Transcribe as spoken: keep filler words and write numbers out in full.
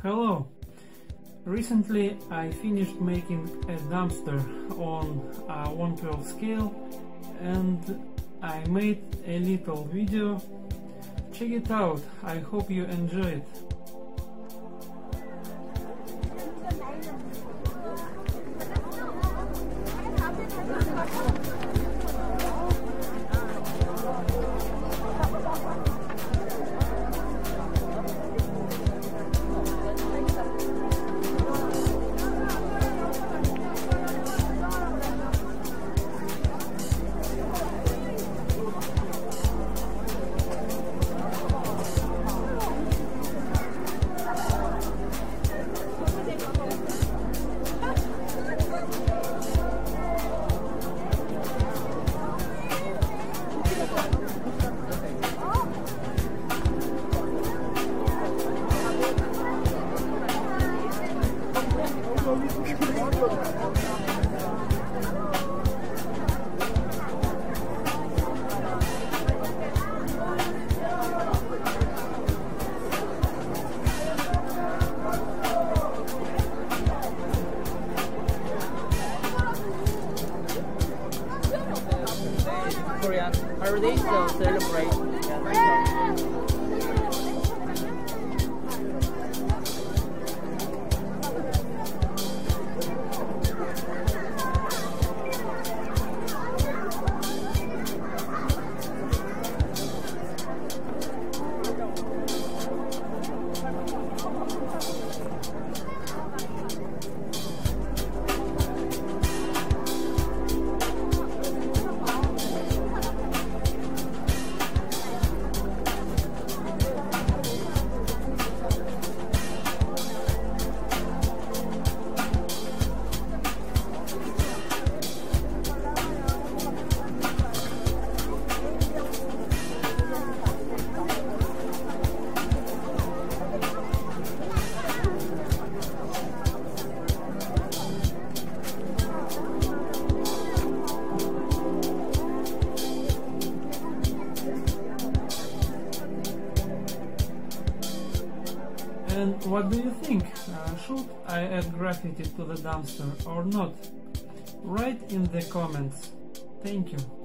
Hello! Recently I finished making a dumpster on a one twelfth scale and I made a little video. Check it out, I hope you enjoy it. Korean holidays, so celebrate. Yeah, And what do you think? Uh, should I add graffiti to the dumpster or not? Write in the comments. Thank you.